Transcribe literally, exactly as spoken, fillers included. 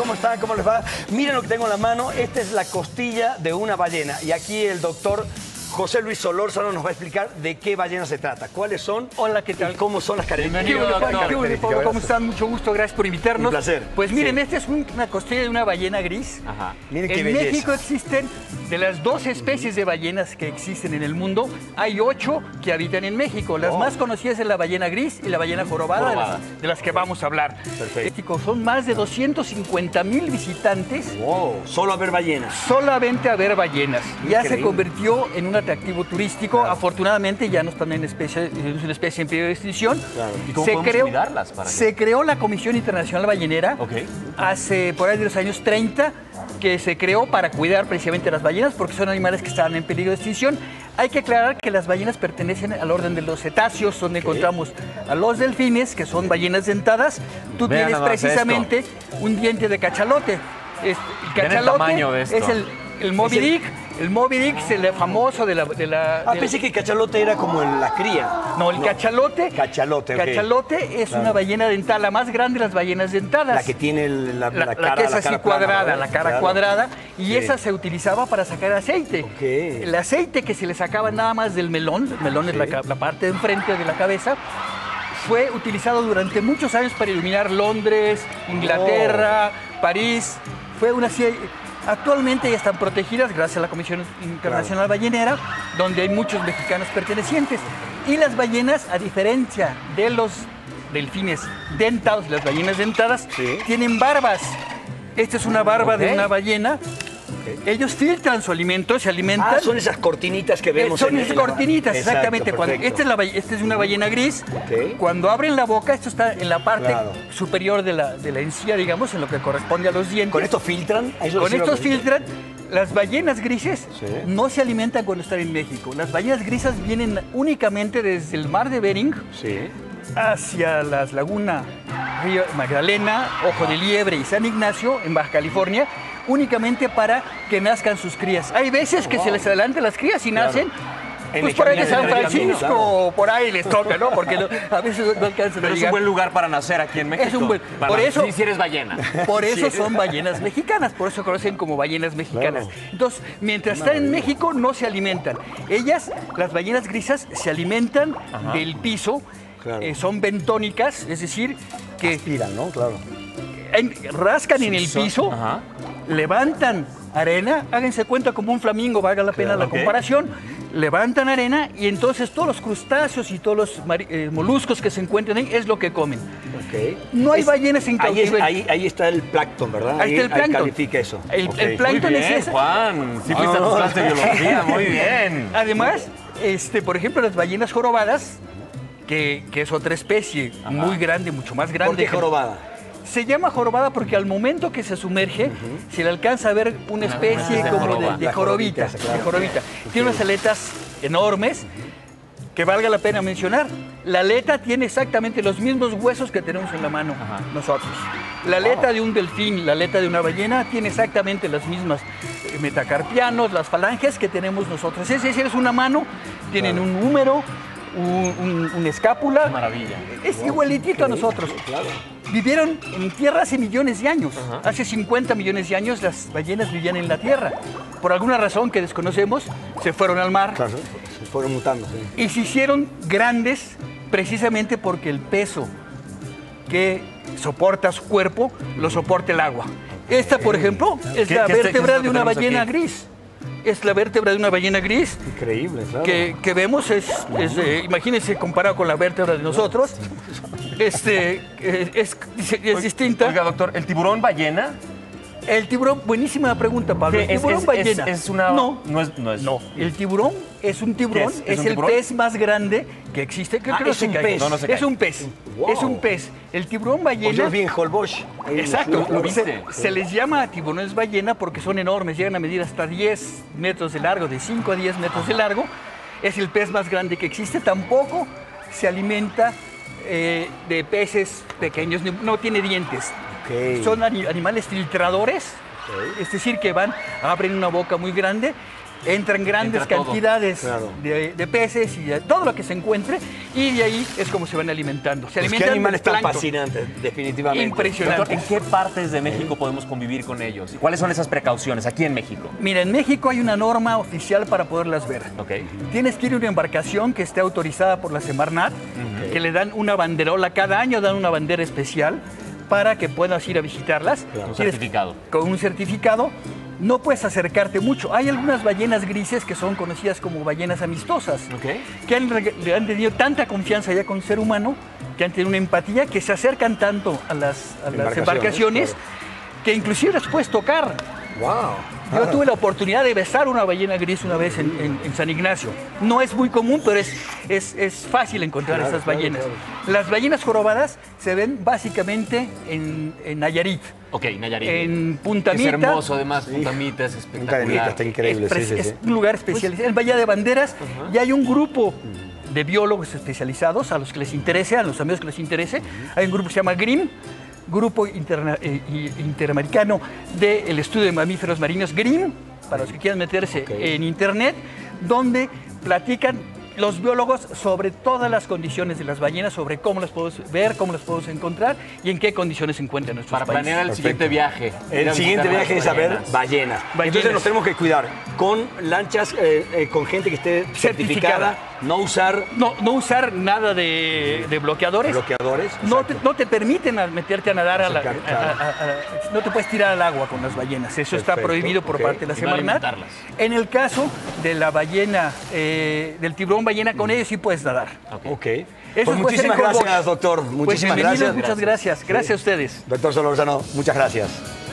¿Cómo están? ¿Cómo les va? Miren lo que tengo en la mano. Esta es la costilla de una ballena. Y aquí el doctor José Luis Solórzano nos va a explicar de qué ballena se trata, cuáles son. Hola, ¿qué tal? Y cómo son las características. Bienvenido, doctor. ¿Qué Pablo? ¿Cómo están? Mucho gusto, gracias por invitarnos. Un placer. Pues miren, Sí. esta es un- una costilla de una ballena gris. Ajá. Miren qué En belleza. México existen, de las doce especies de ballenas que existen en el mundo, hay ocho que habitan en México. Las Oh. más conocidas es la ballena gris y la ballena jorobada, de Jorobada. las, de las que vamos a hablar. Perfecto. México son más de doscientos cincuenta mil visitantes Wow, solo a ver ballenas. solamente a ver ballenas. Ya se Increíble. convirtió en un atractivo turístico. Claro. Afortunadamente ya no están en especie, es una especie en peligro de extinción. Claro. ¿Y cómo podemos cuidarlas para que- se creó la Comisión Internacional Ballenera Ok. hace por ahí de los años treinta, que se creó para cuidar precisamente las ballenas porque son animales que estaban en peligro de extinción. Hay que aclarar que las ballenas pertenecen al orden de los cetáceos, donde encontramos a los delfines, que son ballenas dentadas. Tú Vean tienes nada más precisamente un diente de cachalote. Este, el Vean el cachalote tamaño de esto. es el, el Moby Es el- Dick. El Moby Dick es el famoso de la... de la- Ah, del- pensé que el cachalote era como en la cría. no, el cachalote. Cachalote, ok. Cachalote es Claro. una ballena dentada, la más grande de las ballenas dentadas. La que tiene el- la, La, la la cara, que es la así cara plana, cuadrada, ¿verdad? la cara Claro. cuadrada, y Sí. esa se utilizaba para sacar aceite. Ok. El aceite que se le sacaba nada más del melón, el melón es la, Sí. ca- la parte de enfrente de la cabeza, fue utilizado durante muchos años para iluminar Londres, Inglaterra, París. Fue una serie- Actualmente ya están protegidas gracias a la Comisión Internacional Ballenera, donde hay muchos mexicanos pertenecientes. Y las ballenas, a diferencia de los delfines dentados, las ballenas dentadas, Sí. tienen barbas. Esta es una barba Ok. de una ballena. Ellos filtran su alimento, se alimentan. Ah, son esas cortinitas que Eh, vemos son en esas en la- cortinitas, Exacto, exactamente. Cuando, perfecto. esta, es la, balle- esta es una ballena gris. Ok. Cuando abren la boca, esto está en la parte Claro. superior de la, de la encía, digamos, en lo que corresponde a los dientes. ¿Con esto filtran? ¿A eso Con le sirve estos la bolita? filtran. Las ballenas grises Sí. no se alimentan cuando están en México. Las ballenas grises vienen únicamente desde el mar de Bering Sí. hacia las lagunas Río Magdalena, Ojo de Liebre y San Ignacio, en Baja California, únicamente para que nazcan sus crías. Hay veces que se les adelantan las crías y nacen, En pues el por ahí de camino, San en el camino, Francisco, claro. o por ahí les toca, ¿no? Porque no- a veces no alcanzan a Pero es un llegar. buen lugar para nacer aquí en México. Es un buen- Para- por eso- Sí, si eres ballena. Por eso son ballenas mexicanas, por eso se conocen como ballenas mexicanas. Claro. Entonces, mientras están en México, no se alimentan. Ellas, las ballenas grisas, se alimentan del piso, Claro. eh, son bentónicas, es decir, que Aspiran, ¿no? Claro. en- rascan en el Son- piso, Ajá. levantan arena, háganse cuenta como un flamingo, valga la pena Claro, la ok. comparación, levantan arena y entonces todos los crustáceos y todos los mari- eh, moluscos que se encuentran ahí es lo que comen. Ok. No hay ballenas en ahí, es- cautiverio. ahí, ahí está el plancton, ¿verdad? Ahí está el plancton. califica eso. El, Ok. el Muy plancton bien, es ese. Juan. Sí fuiste a tus clases de biología. Muy bien. Además, este, por ejemplo, las ballenas jorobadas, que, que es otra especie muy grande, mucho más grande. ¿Por qué que- jorobada? Se llama jorobada porque al momento que se sumerge, se le alcanza a ver una especie especie de como de, joroba. de La jorobita. jorobita, claro. de jorobita. Tiene unas aletas enormes, que valga la pena mencionar. La aleta tiene exactamente los mismos huesos que tenemos en la mano Ajá. nosotros. La aleta de un delfín, la aleta de una ballena, tiene exactamente las mismas eh, metacarpianos, las falanges que tenemos nosotros. Es decir, es una mano, tienen un número, un, un- una escápula. Maravilla. Es igualitito a nosotros. Claro. Vivieron en tierra hace millones de años. Hace cincuenta millones de años las ballenas vivían en la tierra. Por alguna razón que desconocemos, se fueron al mar Claro. Se fueron mutando, sí. y se hicieron grandes precisamente porque el peso que soporta su cuerpo lo soporta el agua. Esta, por ejemplo, es ¿Qué- la qué es- qué es vértebra lo que de una tenemos ballena aquí? gris. Es la vértebra de una ballena gris Increíble, claro. que, que vemos, es, es, eh, imagínense comparado con la vértebra de nosotros, este, eh, es, es distinta. Oiga, doctor, ¿el tiburón ballena? El tiburón, buenísima pregunta, Pablo. El ¿Qué? ¿Es- tiburón es- ballena. es- es una- No, no es- no es- no. El tiburón es un tiburón, ¿Qué es? es, ¿Es un el tiburón? pez más grande que existe. Que Ah, creo es que un cae. pez. No, no se Es cae. un pez. Wow. Es un pez. El tiburón Pues yo ballena. vi en Holbox. Ahí Exacto, lo- lo- viste. se, se les llama tiburones ballena porque son enormes, llegan a medir hasta diez metros de largo, de cinco a diez metros de largo. Es el pez más grande que existe, tampoco se alimenta eh, de peces pequeños, ni- no tiene dientes. Ok. Son ani- animales filtradores, es decir, que van, abren una boca muy grande entran grandes Entra todo. cantidades Claro. de, de peces y de todo lo que se encuentre, y de ahí es como se van alimentando. Se Pues alimentan qué animales del tan plancton. fascinantes, definitivamente. Impresionante. Doctor, ¿en qué partes de México podemos convivir con ellos? ¿Y cuáles son esas precauciones aquí en México? Mira, en México hay una norma oficial para poderlas ver. Ok. Tienes que ir a una embarcación que esté autorizada por la Semarnat, que le dan una banderola, cada año dan una bandera especial para que puedas ir a visitarlas. Un Tienes- certificado. Con un certificado. No puedes acercarte mucho. Hay algunas ballenas grises que son conocidas como ballenas amistosas, Ok. que han, reg- le han tenido tanta confianza ya con el ser humano, que han tenido una empatía, que se acercan tanto a las, a las Embarcaciones, embarcaciones, claro. que inclusive las puedes tocar. Wow. Yo tuve la oportunidad de besar una ballena gris una vez en, en- en San Ignacio. No es muy común, pero es, es, es fácil encontrar Claro, estas claro, ballenas. claro. Las ballenas jorobadas se ven básicamente en, en Nayarit, Ok, Nayarit. en Punta Es Mita. hermoso, además. Punta Mita es Punta de espectacular. Mita está increíble, es, sí, pre- sí, es sí. un lugar especializado. En Bahía de Banderas y hay un grupo de biólogos especializados a los que les interese, a los amigos que les interese. Hay un grupo que se llama GRIM, Grupo Interna- eh, i- Interamericano del Estudio de Mamíferos Marinos, GRIM, para los que quieran meterse Ok. en internet, donde platican los biólogos sobre todas las condiciones de las ballenas, sobre cómo las podemos ver, cómo las podemos encontrar y en qué condiciones se encuentran en nuestros Para países. planear el Perfecto. siguiente viaje. ir El a siguiente visitar viaje las es a ver ballenas. ballenas. Ballenas. Entonces nos tenemos que cuidar con lanchas, eh, eh, con gente que esté certificada, Certificada. no usar No, no usar nada de, de bloqueadores. bloqueadores. No te, Exacto. no te permiten a- meterte a nadar a la, Acercar, a- claro. a- a- no te puedes tirar al agua con las ballenas. Eso está Perfecto, prohibido por ok. parte de la Y no Semarnat. alimentarlas. En el caso de la ballena, eh, del tiburón ballena, con ellos sí puedes nadar. Ok. Ok. Eso Pues puede muchísimas ser en gracias, Cowboy. doctor. Pues Muchísimas bienvenidos, gracias. muchas gracias. Gracias a ustedes. Doctor Solórzano, muchas gracias.